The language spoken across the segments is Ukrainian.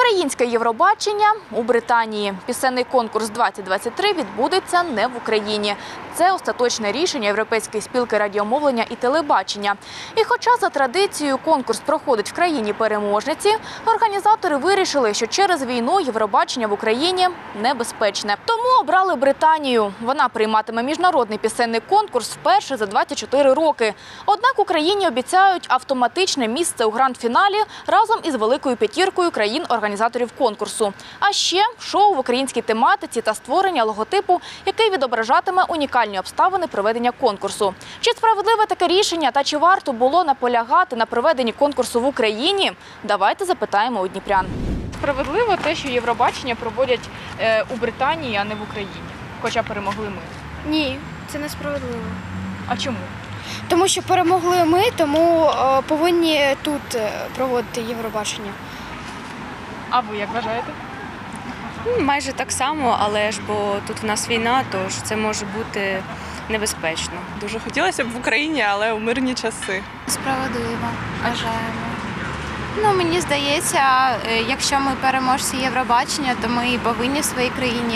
Українське Євробачення у Британії. Пісенний конкурс 2023 відбудеться не в Україні. Це остаточне рішення Європейської спілки радіомовлення і телебачення. І хоча за традицією конкурс проходить в країні-переможниці, організатори вирішили, що через війну Євробачення в Україні небезпечне. Тому обрали Британію. Вона прийматиме міжнародний пісенний конкурс вперше за 24 роки. Однак Україні обіцяють автоматичне місце у гранд-фіналі разом із великою п'ятіркою країн-організаторів конкурсу. А ще шоу в українській тематиці та створення логотипу, який відображатиме унікальні обставини проведення конкурсу. Чи справедливе таке рішення та чи варто було наполягати на проведенні конкурсу в Україні? Давайте запитаємо у дніпрян. Справедливо те, що Євробачення проводять у Британії, а не в Україні, хоча перемогли ми? Ні, це несправедливо. А чому? Тому що перемогли ми, тому повинні тут проводити Євробачення. А ви як вважаєте? Майже так само, але ж бо тут в нас війна, тож це може бути небезпечно. Дуже хотілося б в Україні, але у мирні часи. Справедливо, вважаємо. Мені здається, якщо ми переможці Євробачення, то ми і повинні в своїй країні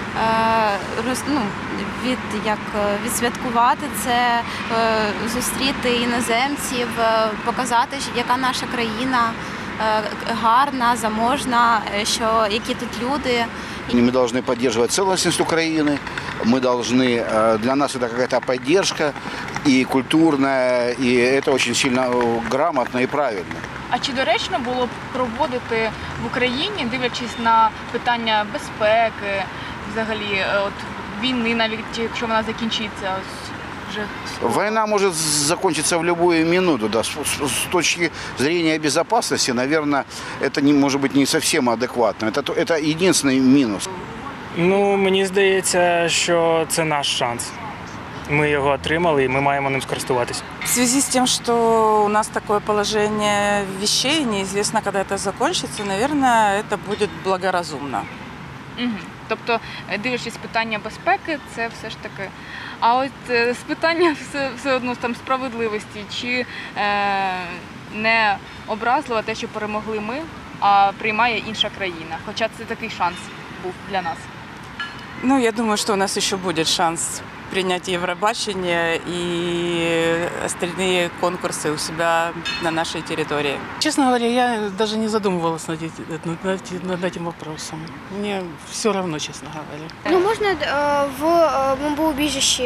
відсвяткувати це, зустріти іноземців, показати, яка наша країна гарна, заможна, які тут люди. Мы должны поддерживать целостность Украины, для нас это какая-то поддержка и культурная, и это очень сильно грамотно и правильно. А чи доречно було б проводити в Україні, дивлячись на питання безпеки, взагалі, от війни, навіть якщо вона закінчиться? Война может закончиться в любую минуту. Да. С точки зрения безопасности, наверное, это может быть не совсем адекватно. Это единственный минус. Мені здається, що це наш шанс. Ми його отримали і ми маємо ним скористуватися. В связи с тем, что у нас такое положение вещей, неизвестно, когда это закончится, наверное, это будет благоразумно. Угу. Тобто, дивлячись питання безпеки, це все ж таки. А от з питання все одно там справедливості, чи не образливо те, що перемогли ми, а приймає інша країна? Хоча це такий шанс був для нас. Я думаю, что у нас еще будет шанс принять Евробачение и остальные конкурсы у себя на нашей территории. Честно говоря, я даже не задумывалась над этим вопросом. Мне все равно, честно говоря. Можна в бомбоубіжищі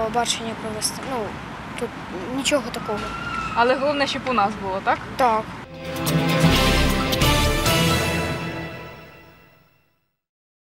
Євробачення провести. Тут нічого такого. Але головне, щоб у нас було, так? Так.